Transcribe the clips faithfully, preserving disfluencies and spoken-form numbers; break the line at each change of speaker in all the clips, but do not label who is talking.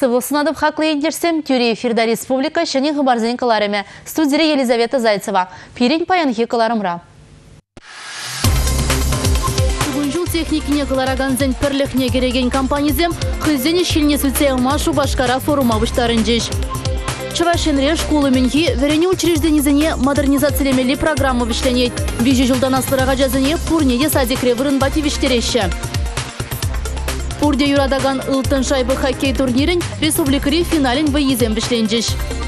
Сывылсынадып хақлы ендерсем, тюре эфирда республика шыны ғыбарзен кыларыме. Студия Елизавета Зайцева. Пирень паянхи кыларымра. Жыл техникине кылараганзен пірліхне кереген компанизем хызене шилне сүтсе машу башкара форума выштарынжеш. Чувашенре школы менхи верене учрежденизене модернизациялемели программы вишленет. Вижи жылдан аслырага жазыне пурнеде садикре вырынбати виштереші. Урде юрадаган ылтын шайбы хоккей турнирин республикари финалин выезем вишленжеш.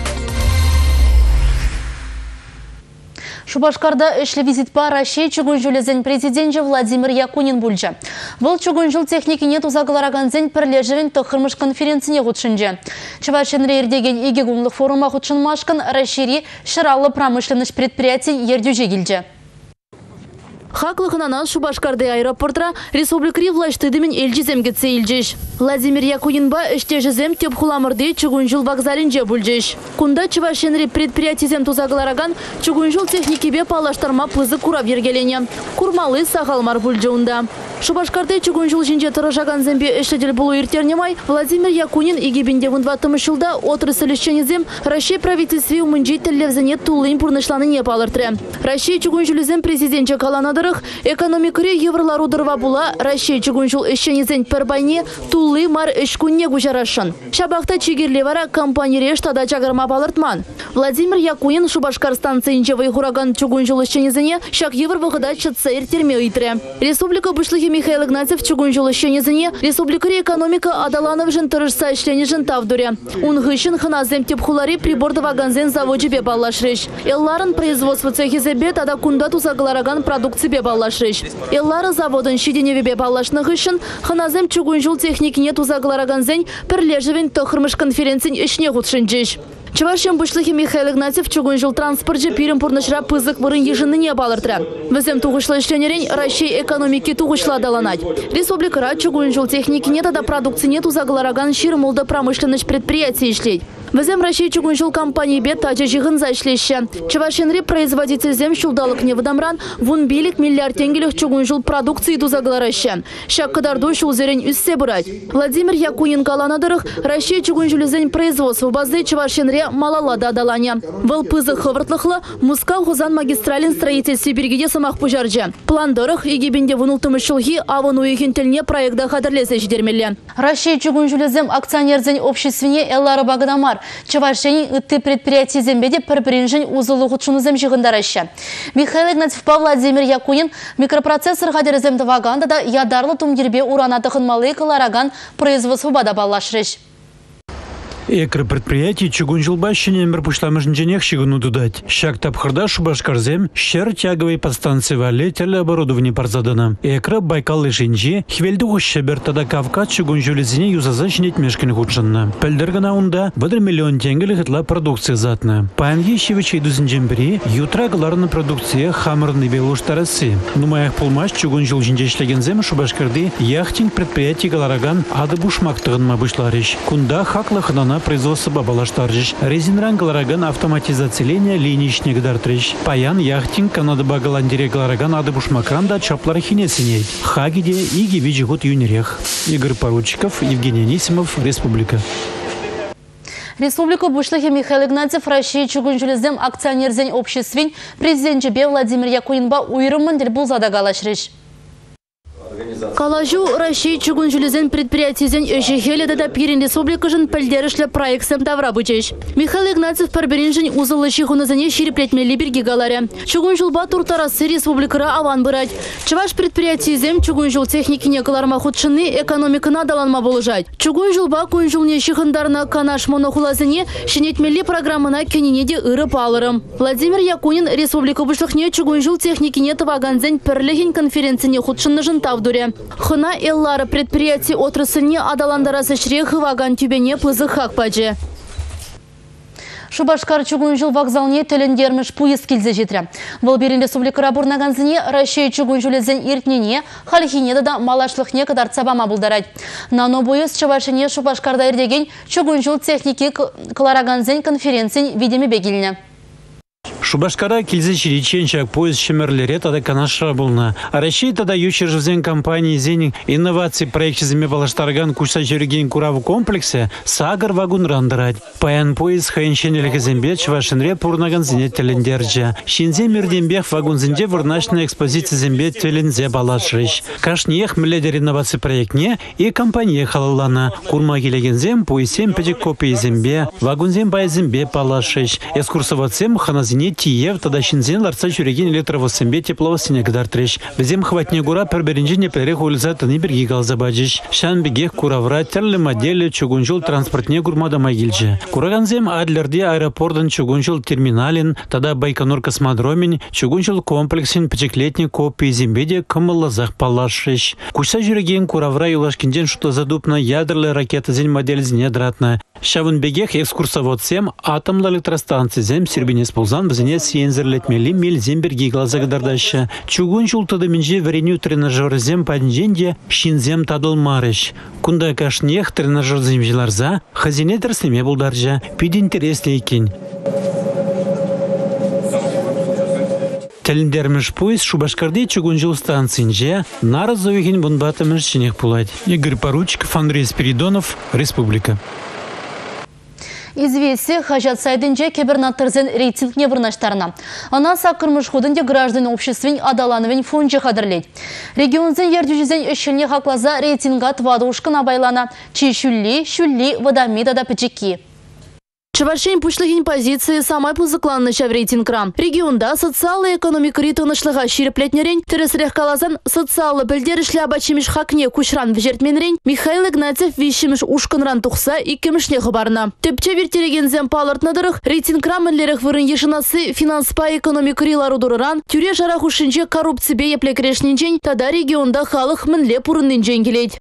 Шубашкарда эшлі визит па Россия чугун жүлезен президенті Владимир Якунин бульча. Бұл чугун жыл техникине тузағылараганзен пірлежерін тұқырмыш конференцине ғутшынже. Чувашенре ердеген еге гумлық форума ғутшынмашкан Россия шыралы промышленныш предприятий ердюже келже. Хаклыхынана Шубашкарды аэропортра республикари влаштыдымен эльжизем кетсе илжеш. Владимир Якунинба іште жезем теп хуламырды чугун жыл вокзалинже бульжеш. Кунда Чувашенре предприятизем тузағылараган чугун жыл техникебе палаштарма пызы курап ергелене. Курмалы сағалмар бульжуында. Шубашкарды чугун жыл жинже тұрыжаган зембе эшедел болу иртернемай Владимир Якунин игебінде вындватымы жылда отраслещенезем Россия правительстве умынжи телевзене тулын пурнышланы не палыртыры. Россия чугун жылезем президентче каланадырых экономикари еврлару дырва була Россия чугун жыл эшенезен пербайне тулы мар эшкунне гужарашын. Шабақта чигерлевара компании штада чагарма палыртман. Владимир Якунин Шубашкар станцияинче вайхураган чугун жыл эшенезене шак евр вғыда чытса иртерме ыйтры. Республика Бышлыхи Михаил Игнатьев чугун жыл эшенезене республикари экономика адаланов жын тұрышса эшлені жын тавдуре. Унгышын хыназем тепхулари приборды ваганзен заводжи бе баллашрыш. Элларын производство цехизебе тада кунда тузағылараган продукции бе баллашрыш. Эллары заводын шиденеве бе баллашных ышын хыназем чугун жыл техникине тузағылараганзен пірлежевен тұқырмыш конференцин ішне ғутшынжеш. Чувашен Бышлыхи Михаил Игнатьев чугун жыл транспорджи пирим пурнышра пызык вырын ежыныне балыртыры. Візем туғышлы ішленерен Россия экономики туғышла даланать. Республикара чугун жыл техникине тада продукцине тузағылараган ширмулды промышленность предприятий ишлейд. Візем Россия чугун жыл компании бе тажа жиғын за ишлеші. Чувашенре производитель зем шулдалық не выдамран вун билік миллиард тенгелік чугун жыл продукции тузағыларашы. Шак кадарду шулзерен үссе бұрать. Владимир Якунин каланадырых Россия чугун жыл производство базы Чувашенре малалада даланя. Выл пызы хывыртлықлы Муска Хузан магистралин строительстве бергеде самақ пужаржы. Пландырых егебінде вунултымы шылги авын уйхин тіліне проекта қадырлесе ждермелі. Россия чугун жыл акционерзен общественне эллары багадамар. Чувашень ытты предприятий зембеде пір-бірінжін узылы ғутшынызым жығындарашы. Михаил Игнатьев па Владимир Якунин микропроцессор қадерземді ваганда да ядарлы тумдербе уранатықын малы кылараган производство бада баллашрыш.
Экр предприятий чугун жылбащине мір пушламыжын женех щигуну дудать. Щак тапхырда Шубашкарзем щер тяговой подстанции вале телеоборудование парзадана. Экр Байкал лишинжи хвельду ущебер тада Кавказ чугун жылезине юзаза шинет мешкен худшынна. Пельдергана унда бадыр миллион тенгелі хитла продукция затна. Паянги щевичей дузинжембери ютра галарны продукция хамырны белуштарасы. Нумаях пулмаш чугун жыл жинжешлегензем Шубашкарды яхтинг предприятий галараган ады бушмактығын мабышларыш. Кунда хаклы хынана производство бабалаштаржиш. Резинран галараган автоматизацияления линичник дартриш. Паян яхтинг канада багаландире галараган ады бушмакран да чаплар хинесиней. Хагиде и гибиджигут юнерех. Игорь Поручиков, Евгений Анисимов, Республика.
Республика Бышлыхи Михаил Игнатьев Россия чугун жүлездем акционерзен обществен президент бе Владимир Якунинба уйрымын дел бұл задагалашрыш. Калажу Россия чугун жүлезен предприятиезен өшехелі да пирин республика жын пілдерішлі проектсем тавра бұчеш. Михаил Игнатьев парберин жын узылы шихунызыне шириплетмелі бірге галаре. Чугун жылба туртарасы республикара аван бұрать. Чуваш предприятиезем чугун жыл техникине каларма худшыны экономикына даланма болыжать. Чугун жылба күн жылне шихындарына канаш монохулазыне шинетмелі программына кененеде ырып алырым. Владимир Якунин республика бұшлықне чугун жыл техникине таваганзен пірлігін конференцияне худшыны жын тавдуре. Хына эллары предприятий отраслыне адаландарасы шре хываган тюбене пызы хакпаджи. Шубашкар чугун жыл вокзалне телендермеш пуезд келзе жетірі. Бұл берін республикара бұрнаганзыне Россия чугун жүлезен иртнене, халихине да малашлықне кадар цабама бұлдарад. Нано бойыз Чувашине Шубашкарда ердеген чугун жыл техники кылараганзен конференцин видеме бегіліне.
Шубашкара килзе чириченчак поезд шемерлере тада канашра булна. А Россия тада ючержевзен компании зенин инновации проекте земе балаштарган куша жүрген кураву комплексе сагар вагон рандырать. Паян поезд хайншенелеге зембе чвашенре пурнаган зене телендерджа. Шинзе мирденбех вагон зенде вырначная экспозиция зембе телензе балашрыш. Кашниех мледер инновации проектне и компания халалана. Курма келеген зем поезд пяти копий зембе. Вагон зем бай зембе балашрыш. Экскурсовацем ханазине тиев тада шинзен ларца жүреген электровозсембе тепловосине гдартрыш. Безем хватне гура перберинжине перех улизатыны бірге галзабаджиш. Шан бегех куравра терлі модели чугунжул транспортне гурмада магилджи. Кураганзем адлерде аэропордан чугунжул терминалин, тада Байконур космодромин, чугунжул комплексин печеклетне копии зембеде кымыллазах палашыш. Куша жүреген куравра юлашкинден шута задупна ядерлы ракета зен модель зіне дратна. Шавын бегех экскурсоводсем атомлы электростанция зем сербинес пулзан бізіне сиензерлетмели мел земберге глазагдардаща. Чугунжул тады минже вареню тренажер зем паднженде шинзем тадылмарыш. Кунда кашнех тренажер земжиларза хазине терслеме булдаржа. Пид интересный екен. Телендермеш поезд Шубашкарде чугунжул станцинже наразовихин бунбатымеш чинех пулать. Игорь Поручиков, Андрей Спиридонов, Республика.
Известие хажат сайдынже кебернатырзен рейтинг невырнаштарына. Она сакырмыш ходынде граждан обществен адаланывен фонжы қадырлейд. Регионзен ердюжізен үшіліне хақлаза рейтинга твадушкына байлана. Чи шүлли, шүлли, вадамида да пічеки. Чувашень пушлыгин позиции самай пузыкланны шав рейтингра. Регионда социалы экономика ритонышлыға ширеплетнерен, тересрех калазан социалы білдерішлі абачимиш хакне кушран вжертменрен, Михаил Игнатьев вишимиш ушканран тухса и кемішне хабарна. Тепче вертелегензен палыртнадырых, рейтингра мінлеріх вырын ешінасы финанспа экономика рилару дурыран, тюре жарах ушынче коррупцибе еплекрешненчен, тада регионда халық мінле пурынненчен келейд.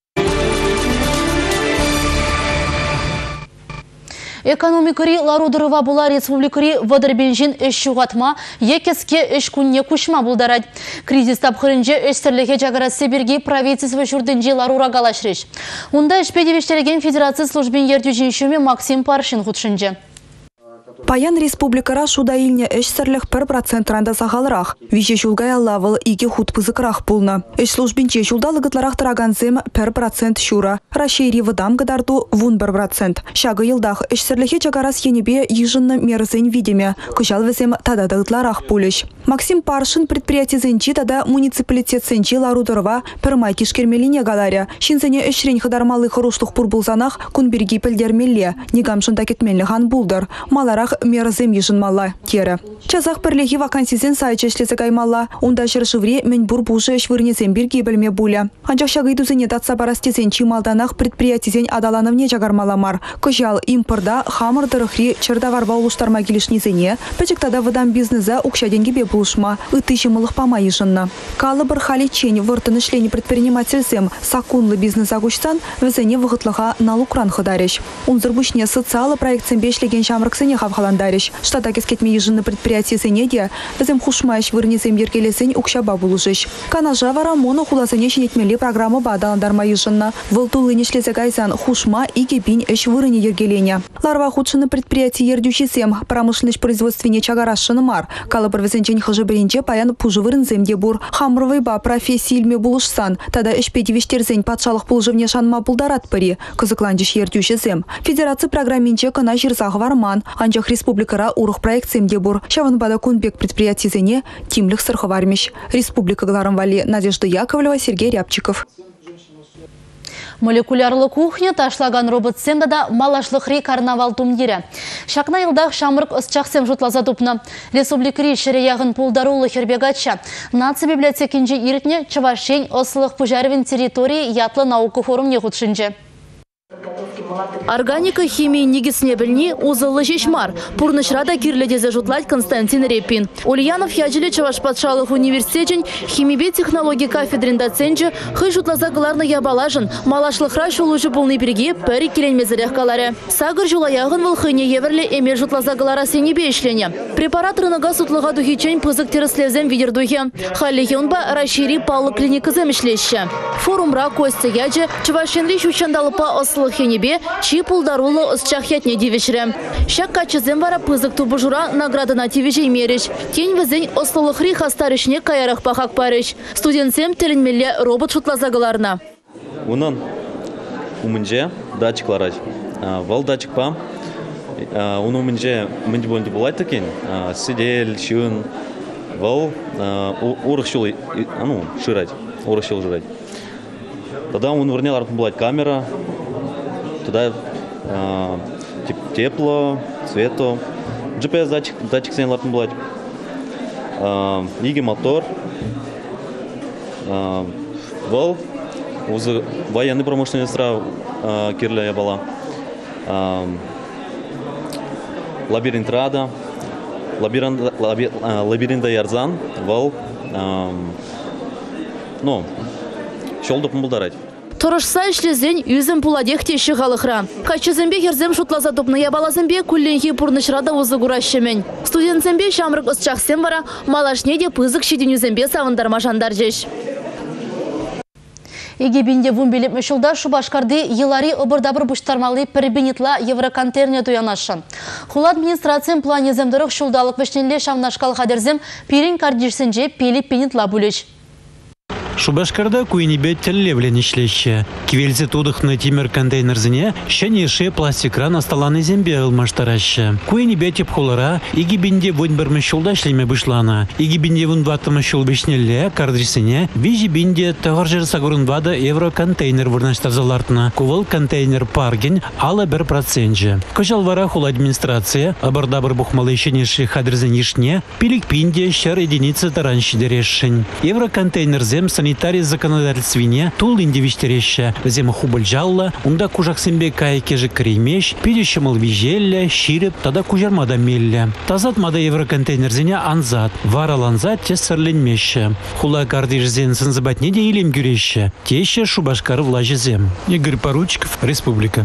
Экономикари ларудырыва була республикари вадырбенжин эш шуғатма, екеске эш күнне күшма булдарад. Кризис тапқырынже эштерліге жагарасы берге правительство жүрдінже ларура галашреш. Онда эшпедевештереген федерация службен ердюжіншіме Максим Паршин худшынже.
Паян республикара шуда илне эшсерлих пер процент ранда сахалрах. Виже шулгай аллавыл иге худ пызыкрах пулна. Эш службинче шулда лыгытларах тараганзем пер процент шура. Рашейри выдам гадарду вун пер процент. Шагы йылдах эшсерлихе чагарас енебе ежинны мерзень видеме. Кышал весем тада дыгытларах пулеш. Максим Паршин предприятие зенчи тада муниципалитет зенчи ларудырова пермай кишкермелине галаря. Шинзене эшрень хадармалы хорушлух пурбулзанах кунберги пельдермелле. Негамшын такетмелле хан булдар. Маларах мерзем ежинмалла кері. Часах пірлегі вакансизен сайчешлесі каймалла. Онда шыршывре мен бурбушы эшвырнезен бірге білме буля. Анчақ шағыйдузене татса барастезен чималданах предприятизен адаланывне жагармаламар. Кыжал импорда хамырдырықри чырдаварба улуштарма келішнезене, пәчіктада выдан бизнеса укшаденге бе булышма, ытышымылық пама ежинна. Калы бір хали чень выртын ішлені предпринимательсем сакунлы бизнеса күшсан візене вғытлыға налукран хыдареш. Унзырбушне социалы проектсен бешлеген шамрыксене хавхаландариш. Штата кескетме ежинны предприятие сенеде, бізім хушмайш вырнезем ергелесен укшаба булышыш. Канажа вара моно хуласыне шенетмели программа бадаландарма ежинна. Вылтулы нешлезе гайзан хушма и гебин эш вырыне ергелене. Ларва худшыны предприятие ердюшисем, промышленность производственне чагарашыны мар. Калы бір візенчен хыжыберенче паян пужы вырынземде бур. Хамрвый ба профессия илме булышсан. Тада эшпедевештерзен патшалық пулжывне шанма булдарат пыри. Кызыкландиш ердюшисем. Федерация программинче кына жирзағы варман. Анчах республикара урух проектсемде бур. Шаванбада кунбек предприятизене тимлих сырховармиш. Республика Гларамвали Надежда Яковлева, Сергей Рябчиков.
Молекулярлы кухня ташлаган робот сендада малашлықри карнавал тумдері. Шақна елдақ шамырк ысчақсем жұтлаза тупны. Республикари шірияғын пулдарулы хербегатша. Нация библиотекинже иртне Чавашень ослық пужарвин территории ятлы науку форум не худшынже. Органика химии нигисне білні узылы жешмар. Пурнышрада кирледезе жұтлать Константин Репин. Ульянов яжілі Чаваш патшалық университетін химибе технология кафедрин доценчі хый жұтлаза ғыларны ябалажын. Малашлықра шулужы бұлны бірге пәрі келенмезірек қалары. Сағыр жулаяғын вылхыне еверлі эмер жұтлаза ғылара сенебе ішлене. Препарат рынығы сутлыға духичен пызык тереслевзен видердухе. Халлихенба расшири палы клиникызем ішлеші. Форумра Костя яджы Чавашенри шучандалыпа ослық хенебе Чи пулдарулы ысчахятне девешрі. Шак качызем вара пызык тубыжура наградына тивежей мереш. Тень візен ослолықри хастарышне каярах пахак парыш. Студентсем тілінмелі робот шутлазағыларына.
Унан умынже датчиклар. Вал датчик па. Уну умынже умынже болынды болайды екен. Сидель, шын. Вал урық шулы, ну, шырать. Урық шулы жырать. Тогда он вернел аркан была камера. Туда э, тепло, светло. джи пи эс датчик, датчик сен ларкан была. Э, иги мотор. Э, вал. Узы военный промышленный страв э, кирля я была. Э, лабиринт рада. Лабиринт, лаби, э, лабиринт ярзан. Вал. Э, ну, шолдып мулдарать.
Торышса ішлезен үзім пуладех теші ғалықра. Качызымбе херзем шутласа топны ябалазымбе күлленхи пурнышрада озы күрашшымен. Студентсембе шамрық ұсчақсен бара, малашнеде пызық шеден үзімбе савындарма жандар жеш. Егебінде вумбелеп мүшілда Шубашкарды елари обырдабыр бұштармалы перебенетла евроконтерне туянашын. Хула администрациям плане земдырық шулдалық вешнелі шавнашкал хадерзем перин кардишсенже пелеп пенетла бүліш.
Шубашкарда куйнебе теллевлен ишлеще. Кивелзе тудыхны тимер контейнерзіне шәнеше пластикран асталаны зембе ылмаштараще. Куйнебе тепхолара игибинде вунбермі шулда шлеме бұшлана. Игибинде вунватымы шул бешнелле кардрисіне вижибинде тағыржыр сагурынвада евро контейнер вырнаштарзалартына. Кувал контейнер парген ала бір процентже. Кожалвара хула администрация абардабыр бухмалы шәнеше хадрзен ешне пилик пинде шар единицы тараншидерешшін. Евро контейнер зем санитарий законодательствине тул индивиштереща. Зема хубаль жалла, унда кужаксембе кайкежи кремеш, пидещемал вижелля, щирип, тада кужармада мелля. Тазат мада евроконтейнерзене анзат, вараланзат тессерленмеще. Хула кардижзен сынзабатнеде илем гюреще. Теще Шубашкар влажезем. Игорь Поручиков, Республика.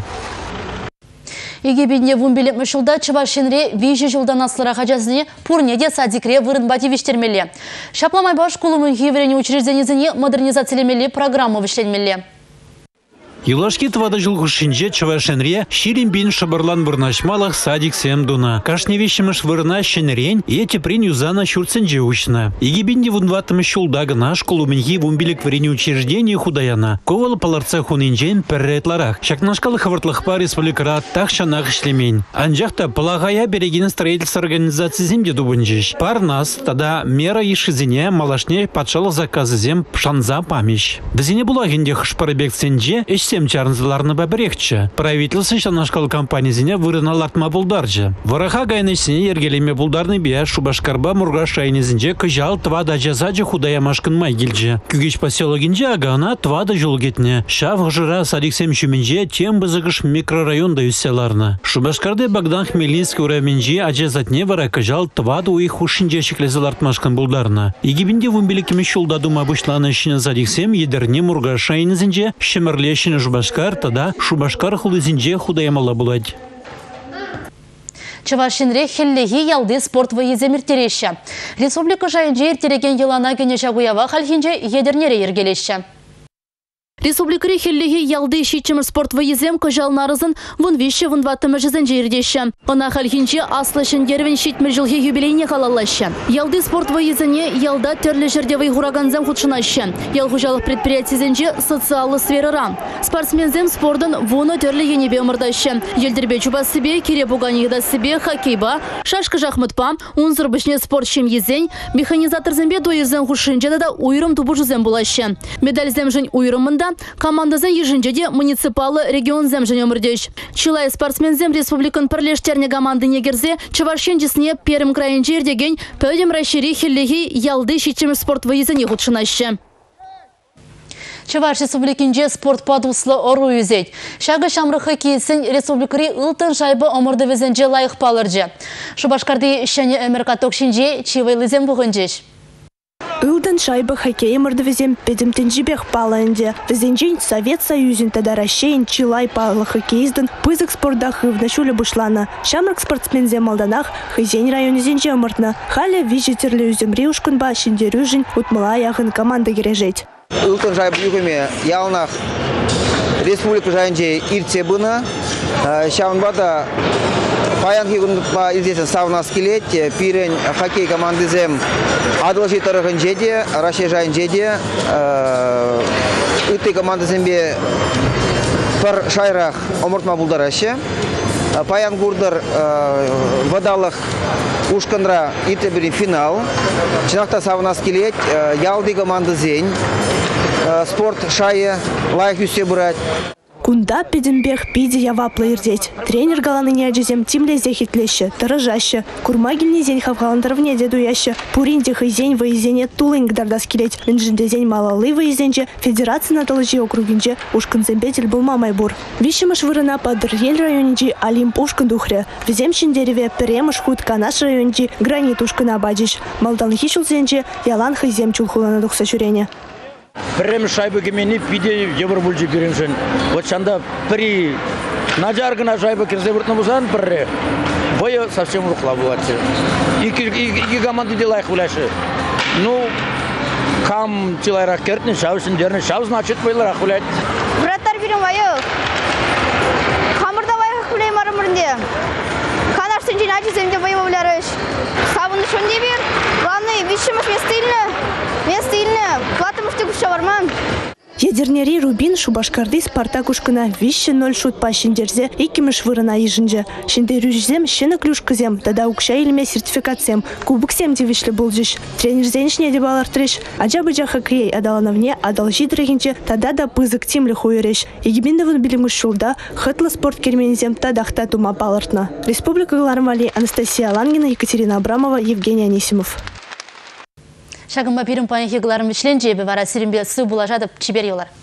Егебінде вумбелеп мүшілда Чывашенре вижі жылдан аслыра хажазыне пурнеде садикре вырынбати виштермелі. Шапламай баш кулымын хеврене учрежденезіне модернизациялемелі программы вишленмелі.
Юлашки твада жылғы шинже Чывашенре ширин шабарлан вырнашмалах садик сем дуна. Кашне вещимыш вырнашенрень эти прин юзана шурценже учна. Егебінде вунватымы шулдага наш кулуменхи вумбелек врене учреждение худаяна. Ковал паларца хунинжен перретларах. Шакнашкалы хавартлахпа республикара тахшанах шлемень. Анжахта полагая берегин строительства организации земде дубынжиш. Парнас тада мера ешизине малашне патшалық заказы зем шанза памещ. Дазине булагинде хшпарабек сенже Сем чарнзларны бабрехче. Правительство шанашкал компаниясіне вырына лартма булдаржы. Вараха гайнысыне ергелеме булдарны бия Шубашкарба мурга шайнезінже кыжал твада жазаджы худая машкын майгилжы. Күгеш поселогинже агана твада жол кетне. Шав жыра садиксем шуменже тем бызыгыш микрорайонда үсселарны. Шубашкарды Богдан Хмельницкий ураменже ажазатне вара кыжал твада уих хушинже шеклезаларт машкын булдарны. Егибинде вумбелекеме шулда дума бұшланы ішіне задиксем едерне мурга шайнезінже шемерлешіне Шубашкар тада Шубашкар хулызинже худаямала булать.
Чывашенре хеллеги ялды спорт выеземир тереща. Республика жайынже ертереген елана кенеша гуява халхинже едернере ергелеща. Республикари хеллеги ялды шичимыр спорт выезем кожал нарызын вон вище вон ватымы жизен жердеща. Она халхинче аслышын дервен шитмір жылге юбилейне қалалаща. Ялды спорт выезене ялда терлі жерде вайғураганзем худшынаща. Ялғужалық предприятизенже социалы сферыра. Спортсмензем спордын воно терлі енебе ымырдаща. Елдербе чуба себе, кере буганегда себе, хоккейба, шашка жахмытпа, унзыр бішне спорт шемезен, механизатор зембе доезен хушынжада да уйрым тубу жизен булаща. Медаль земжін уйрымында командазен ежінжеде муниципалы регион земжін өмірдеш. Чилай спортсмензем республикан пірлештерне команды негерзе Чывашенжесіне Перім крайын жердеген пөдем рашири хеллеги ялды шичемір спорт выезіне худшынаща. Чываш республикинже спорт падуслы ору үзет. Шағы шамрықы кейсін республикари ұлтын жайбы омырды везенже лайық палыржы. Шубашкарды шәне өмірка токшинже чивайлызем бұғынжеш.
Үлден шайбы хоккей мордовизем педемтен жибех паланде. Везенжен Совет Союзин тада Рашейн Чилай палы хоккейзден пызык спордах ывна шулі бушлана. Шамрак спортсмензем малданах хызень районезенже омыртна. Халя вижетерлі үземри ушкынба шендерюжин утмыла яғын команда кережет.
Үлтен жайбы югыме ялнах республика жайынже ирте бұны. Шаунбада паян хигундпа известен савнас келет, пирен хоккей командызем адылжи тарыгын жеде, рашежайын жеде, үтті командызембе пар шайрах омыртма булдарашы. Паян гурдыр вадалық ушкандра ите бірін финал. Чынақта савнас келет, ялды командызен, спорт шайы лайық үсте бұрат.
Кунда педенбех пиди ява плеердеть. Тренер галаны не аджизем тимлезе хитлеще, тарыжаще. Курмагильни зень хавгаландровне дедуяще. Пуриндих и зень выезене тулынг дардас келеть. Минжинде зень малалы выезенже. Федерация наталыжи округинже. Ушканзембетель был мамайбур. Вишимыш вырына падыр ель районинжи Алимп ушкандухре. Веземшин дереве перемыш хутка наш районинжи гранит ушкана бадиш. Малдан хишул зенже ялан хызем чулхулана духса чурене.
Прям шайбы гемени пиде евробульджи геремшен. Вот шанда при наджарга на шайбы кирзебуртна бузан пре. Бой совсем рухла булачы. И и команды делай хуляши. Ну кам чилайра кертни шаусин дерни шаус значит бойлар хулять.
Братар бирим ваю. Хамырда вай хулей марымырынде. Канар сенжин аджиземде боевларыш. Сабыны шонде бир. Главный вишимыш местильно. Местильно. Платымыш тегуща варман.
Ядернери Рубин Шубашкарды Спартак ушкына вище ноль шутпа шиндерзе икимыш вырына ежинже. Шиндерюжзем шыны клюшкызем, тада укша илме сертификатсем. Кубыксем девишле булжиш. Тренер зеншне дебалар треш. Аджабыджа хоккей адалановне адалжи дрегинче, тада да пызык тимле хуереш. Егибиндовын билимыш шулда хытла спорт кермензем тадахта тума палыртна. Республика Галармали, Анастасия Лангина, Екатерина Абрамова, Евгений Анисимов.
Шагымба пирим панихи гларым вишлен жебе вара сиримбе сы булажадып чибер елар.